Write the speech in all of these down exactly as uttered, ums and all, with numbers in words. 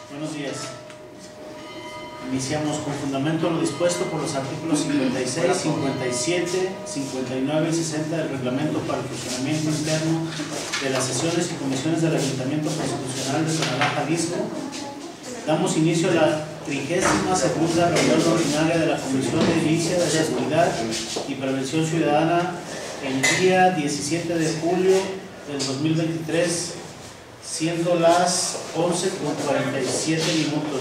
Buenos días. Iniciamos con fundamento lo dispuesto por los artículos cincuenta y seis, cincuenta y siete, cincuenta y nueve y sesenta del Reglamento para el Funcionamiento Interno de las sesiones y comisiones del Ayuntamiento Constitucional de Tonalá, Jalisco. Damos inicio a la trigésima segunda reunión ordinaria de la Comisión de Edilicia de Seguridad y Prevención Ciudadana el día diecisiete de julio del dos mil veintitrés, siendo las once con cuarenta y siete minutos.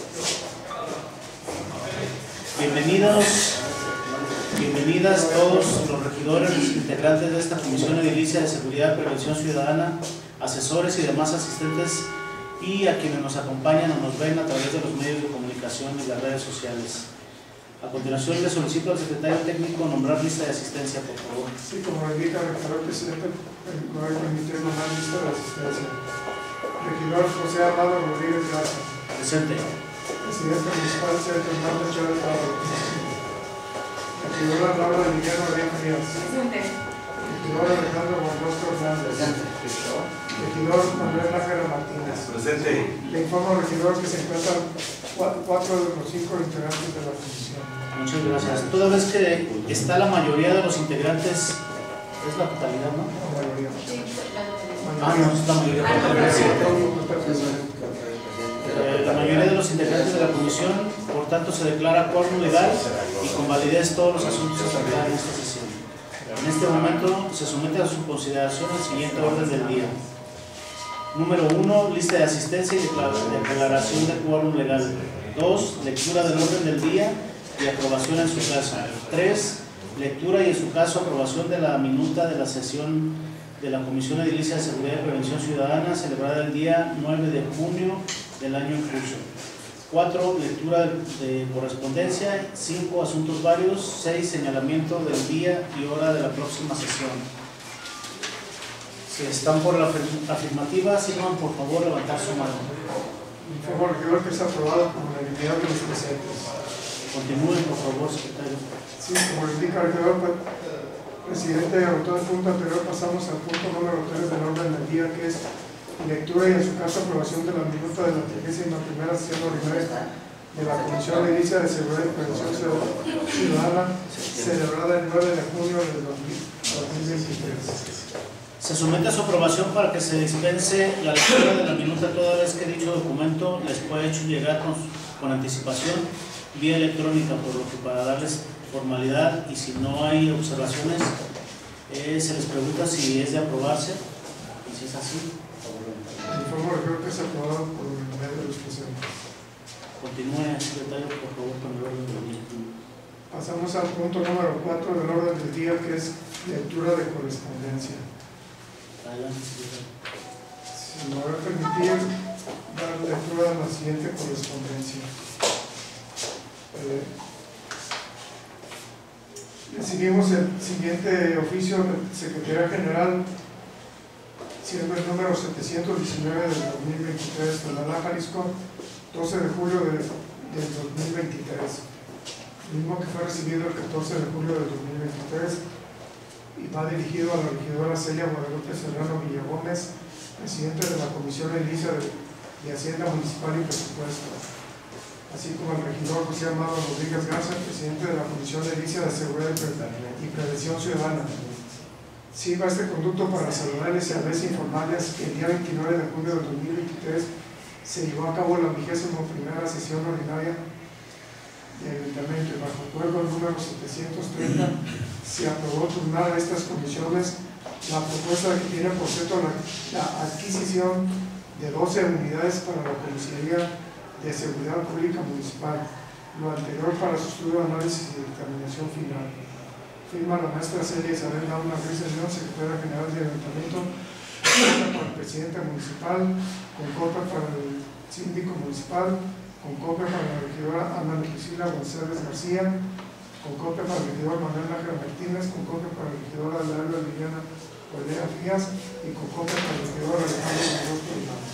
Bienvenidos, bienvenidas todos los regidores, los integrantes de esta Comisión Edilicia de Seguridad y Prevención Ciudadana, asesores y demás asistentes, y a quienes nos acompañan o nos ven a través de los medios de comunicación y las redes sociales. A continuación le solicito al secretario técnico nombrar lista de asistencia, por favor. Sí, como indica el regidor presidente, el cual permitió nombrar lista de asistencia. Regidor José Amado Rodríguez Garza. Presente. Presidente municipal Sergio Hernández Chávez Pablo. Regidora Laura Liliano Arias Díaz. Presente. Regidor Alejandro Bonrostro Hernández. Presente. Regidor Manuel Nájera Martínez. Presente. Le informo al regidor que se encuentran cuatro de los cinco integrantes de la comisión. Muchas gracias. Toda vez que está la mayoría de los integrantes, es la totalidad, ¿no? La mayoría. Ah, no, es la mayoría. Eh, la mayoría de los integrantes de la comisión, por tanto, se declara quórum legal y con validez todos los asuntos a tratar en esta sesión. En este momento se somete a su consideración el siguiente orden del día. Número uno, lista de asistencia y declaración de quórum legal. dos. Lectura del orden del día y aprobación en su caso. tres. Lectura y en su caso aprobación de la minuta de la sesión de la Comisión Edilicia de Seguridad y Prevención Ciudadana celebrada el día nueve de junio del año en curso. cuatro. Lectura de correspondencia. cinco. Asuntos varios. seis. Señalamiento del día y hora de la próxima sesión. Si están por la afirmativa, sirvan por favor levantar su mano. Informo al regidor que es aprobado por unanimidad de los presentes. Continúen, por favor, secretario. Sí, como indica el regidor presidente, agotó el punto anterior, pasamos al punto número tres del orden del día, que es lectura y en su caso aprobación de la minuta de la trigésima primera sesión ordinaria de la Comisión de Edilicia de Seguridad y Prevención Ciudadana, celebrada el nueve de junio del dos mil veintitrés. Se somete a su aprobación para que se dispense la lectura de la minuta toda vez que dicho documento les fue hecho llegar con, con anticipación vía electrónica, por lo que para darles formalidad y si no hay observaciones, eh, se les pregunta si es de aprobarse, y si es así, Informo al regidor que es aprobado por unanimidad de los presentes. Continúe, secretario, por favor, con el orden del día. Pasamos al punto número cuatro del orden del día, que es lectura de correspondencia. Adelante, secretario. Si me va a permitir dar lectura a la siguiente correspondencia. Eh, recibimos el siguiente oficio de Secretaría General, siendo el número setecientos diecinueve del dos mil veintitrés, Tonalá, Jalisco, doce de julio de, del dos mil veintitrés. Mismo que fue recibido el catorce de julio del dos mil veintitrés y va dirigido a la regidora Celia Guadalupe Serrano Villagómez, presidente de la Comisión Edilicia de, de Hacienda Municipal y Presupuesto, así como al regidor José Amado Rodríguez Garza, presidente de la Comisión Edilicia de Seguridad y Prevención Ciudadana. Sirva este conducto para saludarles y a veces informarles que el día veintinueve de junio del dos mil veintitrés se llevó a cabo la vigésima primera sesión ordinaria del Ayuntamiento y bajo acuerdo número setecientos treinta se aprobó turnar a estas comisiones la propuesta que tiene por cierto la, la adquisición de doce unidades para la Comisaría de Seguridad Pública Municipal, lo anterior para su estudio, análisis y determinación final. Firma la maestra Celia Isabel Launa Ruiz León, secretaria general del Ayuntamiento, con el presidente municipal, con copia para el síndico municipal, con copia para la regidora Ana Lucila González García, con copia para el regidor Manuel Nájera Martínez, con copia para la regidora Laura Liliana Olea Díaz y con copia para el regidor Alejandro Bonrostro Hernández.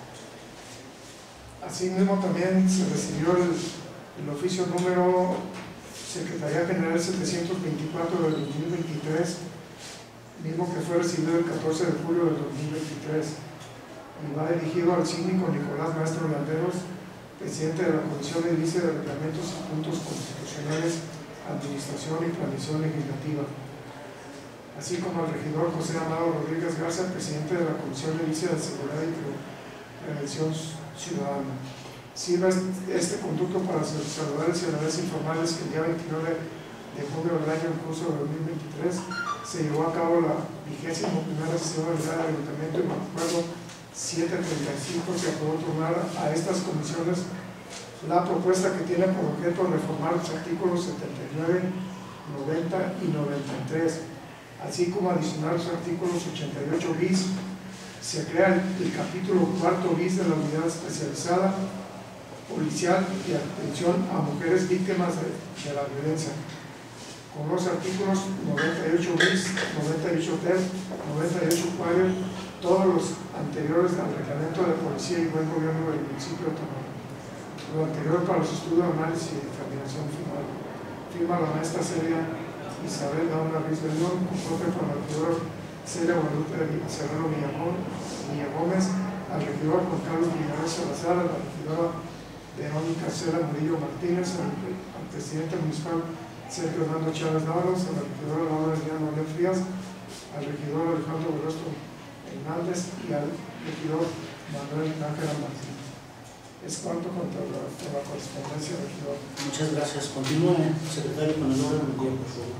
Asimismo también se recibió el, el oficio número Secretaría General setecientos veinticuatro del dos mil veintitrés, mismo que fue recibido el catorce de julio del dos mil veintitrés. y va dirigido al síndico Nicolás Maestro Landeros, presidente de la Comisión Edilicia de Reglamentos y Puntos Constitucionales, Administración y Planeación Legislativa, así como al regidor José Amado Rodríguez Garza, presidente de la Comisión Edilicia de Seguridad y Prevención Ciudadana. Sirva este conducto para saludar a ciudadanos informales que el día veintinueve de junio del año en curso de dos mil veintitrés se llevó a cabo la vigésima primera sesión del Ayuntamiento y me acuerdo siete treinta y cinco se aprobó turnar a estas comisiones la propuesta que tiene por objeto reformar los artículos setenta y nueve, noventa y noventa y tres, así como adicionar los artículos ochenta y ocho bis. Se crea el, el capítulo cuarto bis de la unidad especializada policial y atención a mujeres víctimas de, de la violencia, con los artículos noventa y ocho bis, noventa y ocho ter, noventa y ocho cuadro, todos los anteriores al reglamento de policía y buen gobierno del municipio de Tamaulipas. Lo anterior para los estudios, análisis y determinación final. Firma la maestra Celia Isabel Dauna Ruiz de León, comparte por la regidora Celia Guadalupe Serrano Villagómez, al regidor Juan Carlos Villanueva Salazar, a la regidora Verónica Cela Murillo Martínez, al, al presidente municipal Sergio Hernando Chávez Dávalos, a la regidora Laura Adriana Olé Frías, al regidor Alejandro Veloso Hernández y al regidor Manuel Ángel Martínez. Es cuanto contra la, la correspondencia, regidor. Muchas gracias. Continúe, secretario, con el orden del día, por favor.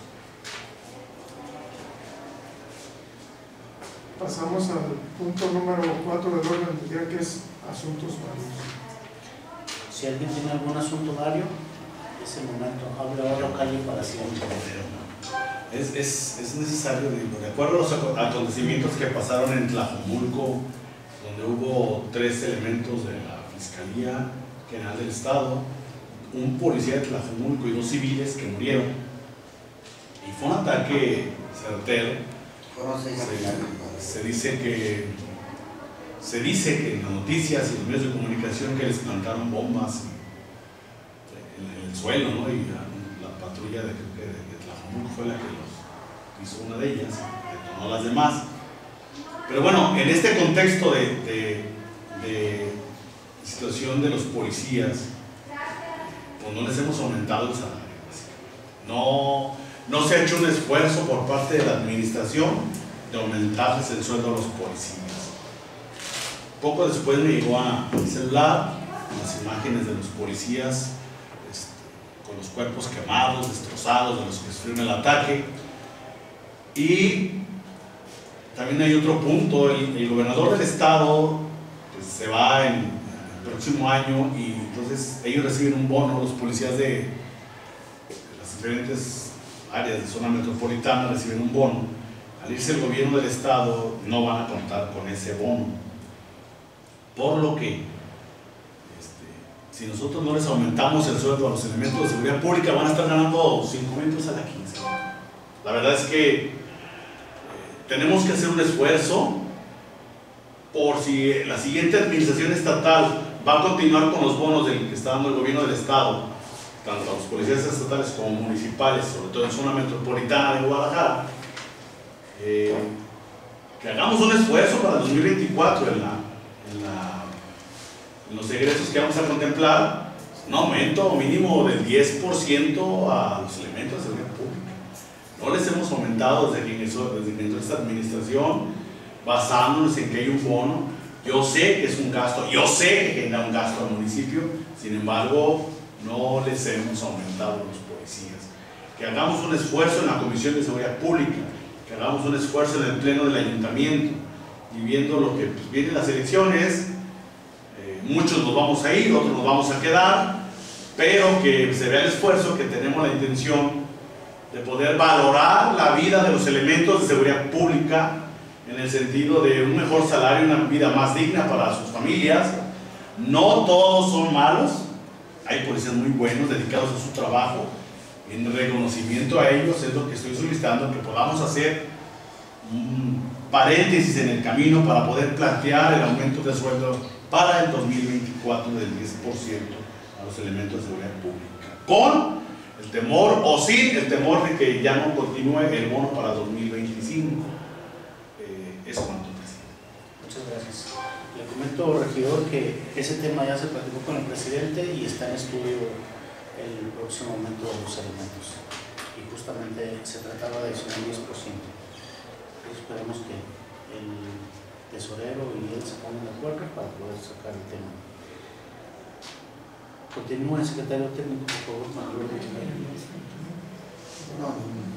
Pasamos al punto número cuatro del orden del día, que es asuntos varios. Si alguien tiene algún asunto vario, es el momento. Hable ahora o calle para siempre. Es, es, es necesario, digo, de acuerdo a los acontecimientos que pasaron en Tlajomulco, donde hubo tres elementos de la Fiscalía General del Estado, un policía de Tlajomulco y dos civiles que murieron, y fue un ataque certero. Se, se dice que se dice que en las noticias y en los medios de comunicación que les plantaron bombas en, en el suelo, ¿no? Y la, la patrulla de, de, de Tlajomulco fue la que los hizo, una de ellas, detonó las demás. Pero bueno, en este contexto de, de, de situación de los policías, pues no les hemos aumentado el salario. No, no se ha hecho un esfuerzo por parte de la administración de aumentarles el sueldo a los policías. Poco después me llegó a mi celular las imágenes de los policías este, con los cuerpos quemados, destrozados, de los que sufrieron el ataque. Y también hay otro punto, el, el gobernador del estado pues, se va en, en el próximo año, y entonces ellos reciben un bono, los policías de, de las diferentes áreas de zona metropolitana reciben un bono. Al irse el gobierno del estado no van a contar con ese bono, por lo que este, si nosotros no les aumentamos el sueldo a los elementos de seguridad pública, van a estar ganando cinco mil pesos a la quincena. La verdad es que tenemos que hacer un esfuerzo por si la siguiente administración estatal va a continuar con los bonos del que está dando el gobierno del estado, tanto a los policías estatales como municipales, sobre todo en zona metropolitana de Guadalajara, eh, que hagamos un esfuerzo para el dos mil veinticuatro en, la, en, la, en los egresos que vamos a contemplar, un aumento mínimo del diez por ciento a los elementos de seguridad pública. No les hemos aumentado desde que inició, desde que inició esta administración, basándonos en que hay un bono. Yo sé que es un gasto, yo sé que genera un gasto al municipio, sin embargo, no les hemos aumentado a los policías. Que hagamos un esfuerzo en la Comisión de Seguridad Pública, que hagamos un esfuerzo en el Pleno del Ayuntamiento, y viendo lo que pues, vienen las elecciones, eh, muchos nos vamos a ir, otros nos vamos a quedar, pero que se vea el esfuerzo, que tenemos la intención de poder valorar la vida de los elementos de seguridad pública en el sentido de un mejor salario, una vida más digna para sus familias. No todos son malos, hay policías muy buenos dedicados a su trabajo. En reconocimiento a ellos es lo que estoy solicitando, que podamos hacer un paréntesis en el camino para poder plantear el aumento de sueldo para el dos mil veinticuatro del diez por ciento a los elementos de seguridad pública, con el temor o sin el temor de que ya no continúe el bono para dos mil veinticinco. Eh, es cuanto, presidente. Muchas gracias. Le comento, regidor, que ese tema ya se platicó con el presidente y está en estudio el próximo aumento de los alimentos. Y justamente se trataba de adicionar diez por ciento. Esperemos que el tesorero y él se pongan de acuerdo para poder sacar el tema. Continúe, secretario técnico, por favor. No.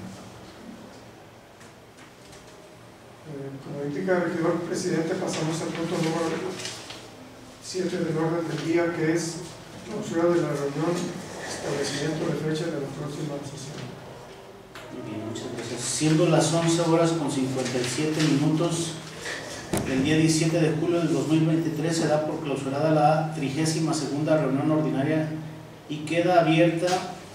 Eh, como indica el regidor presidente, pasamos al punto número siete del orden del día, que es clausura de la reunión, establecimiento de fecha de la próxima sesión. Muy bien, muchas gracias. Siendo las once horas con cincuenta y siete minutos del día diecisiete de julio del dos mil veintitrés, se da por clausurada la trigésima segunda reunión ordinaria y queda abierta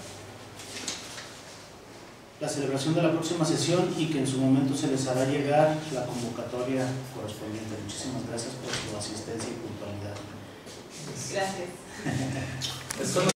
la celebración de la próxima sesión y que en su momento se les hará llegar la convocatoria correspondiente. Muchísimas gracias por su asistencia y puntualidad. Gracias.